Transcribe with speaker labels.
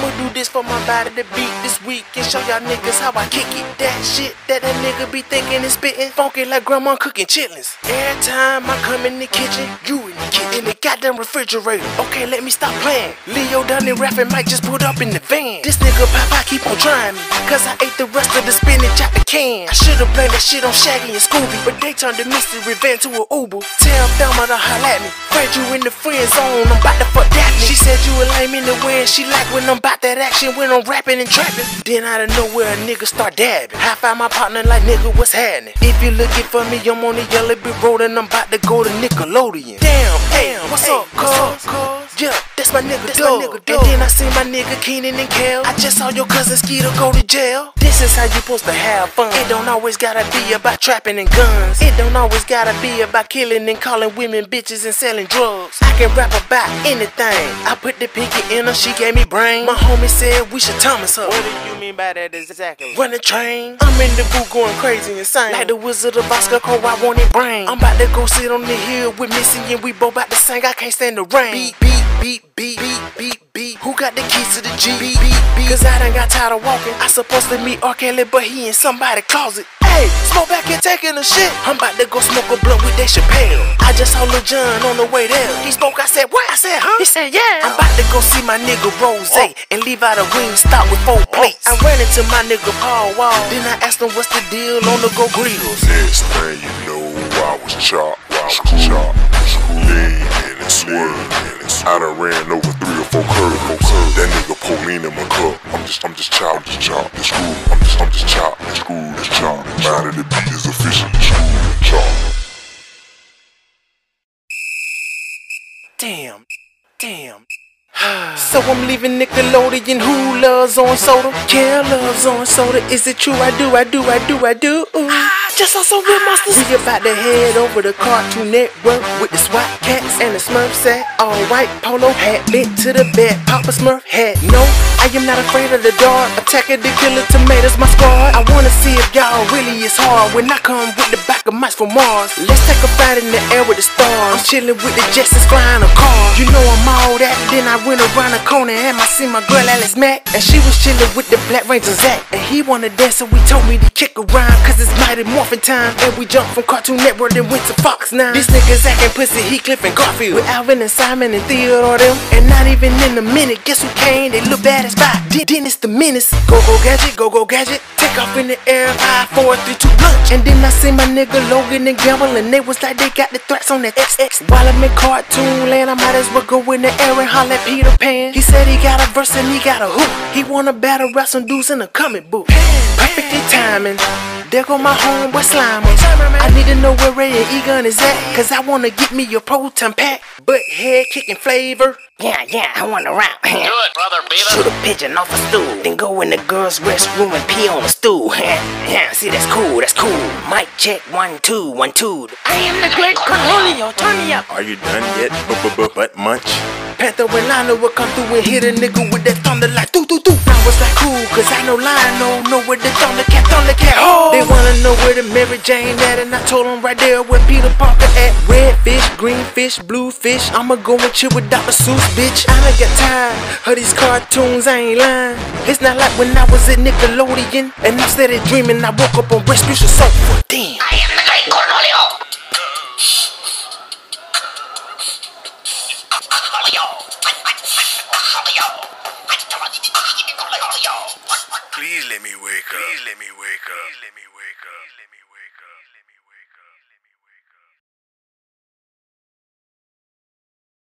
Speaker 1: I'ma do this for my body to beat this week and show y'all niggas how I kick it. That shit that nigga be thinking and spitting, funky like grandma cooking chitlins. Every time I come in the kitchen, you in the kitchen, in the goddamn refrigerator. Okay, let me stop playing. Leo done and rapping might just put up in the van. This nigga Papa keep on trying me, cause I ate the rest of the spinach out the can. I should've blamed that shit on Shaggy and Scooby, but they turned the mystery van to an Uber. Tell Thelma to holla at me. Friend you in the friend zone, I'm about to fuck that. She said you a lame in the wind, she like when I'm about that action, when I'm rapping and trapping. Then out of nowhere a nigga start dabbing. High five my partner like nigga what's happening. If you looking for me, I'm on the yellow brick road and I'm about to go to Nickelodeon. Damn, what's up, cuz? Yeah, that's my nigga Doug. And then I see my nigga Keenan and Kel. I just saw your cousin Skeeter go to jail. This is how you supposed to have fun. It don't always gotta be about trapping and guns. It don't always gotta be about killing and calling women bitches and selling drugs. I can rap about anything. I put the pinky in her, she gave me brain. My homie said we should Thomas her. What do you mean by that exactly? Run a train. I'm in the booth going crazy insane. Like the Wizard of Oscar, I wanted brain. I'm about to go sit on the hill with Missy and we both about to sing. I can't stand the rain. Beat. Who got the keys to the G? Beat. Cause I done got tired of walking. I supposed to meet R. Kelly, but he in somebody's closet. Hey, smoke back and taking a shit. I'm about to go smoke a blunt with Dave Chappelle. I just saw Lil Jon on the way there. He spoke, I said, what? I said, huh? He said, yeah. I'm about to go see my nigga Rose and leave out a wing stop with 4 plates. I ran into my nigga Paul Wall. Then I asked him what's the deal on the Go Grills.
Speaker 2: Next thing you know, I was chopped, lean and swerve. I done ran over 3 or 4 curves. That nigga pulled me in my cup. I'm just chopped, and screwed. I'm just chopped, and screwed, and chopped. Mind of the beat is officially screwed and chopped.
Speaker 1: Damn. So I'm leaving Nickelodeon. Who loves orange soda? Kel loves orange soda. Is it true? I do. Just saw some real monsters. We about to head over to Cartoon Network with the SWAT cats and the Smurf set. All white polo hat, bent to the bed. Papa Smurf hat. No, I am not afraid of the dark. Attacker the killer tomatoes, my squad. I wanna see if y'all really is hard when I come with the back of mice from Mars. Let's take a flight in the air with the stars. I'm chilling with the Jetsons flying a car. You know I'm all that. Then I went around the corner and I see my girl Alice Mack, and she was chilling with the Black Ranger Zach. And he wanna dance, so we told me to kick around, cause it's Mighty Morphin time. And we jumped from Cartoon Network and went to Fox 9. This nigga Zach and Pussy, Heathcliff and Garfield, with Alvin and Simon and Theodore them. And not even in a minute, guess who came? They look bad as spot. Dennis the Menace. Go gadget. Take off in the air, 5, 4, 3, 2, lunch. And then I see my nigga Logan and Gamble, and they was like they got the threats on that XX. While I'm in Cartoon Land, I might as well go in the air and holler at Peter Pan. He said he got a verse and he got a hook. He wanna battle rap some dudes in a comic book. Perfectly timing. There go my homeboy Slimer. I need to know where Ray and Egon is at, cause I wanna get me a proton pack, butt head kicking flavor. Yeah, I wanna rap.
Speaker 3: Do it, brother, baby.
Speaker 1: Shoot a pigeon off a stool, then go in the girls' restroom and pee on the stool. Yeah, see that's cool. Mic check, 1, 2, 1, 2. I am the great Cornelio, turn me up.
Speaker 4: Are you done yet, butt munch?
Speaker 1: Panther and Lionel will come through and hit a nigga with that thunder like doo. Now it's like cool, cause I know Lionel know where the Thundercat hold. They wanna know where the Mary Jane at, and I told them right there where Peter Parker at. Red fish, green fish, blue fish. I'ma go and chill with Dr. Seuss, bitch. I done got tired of these cartoons, I ain't lying. It's not like when I was at Nickelodeon and I started dreaming I woke up on Respucia Sofa. Damn.
Speaker 3: I am the great Cornelio.
Speaker 4: Please let me wake up.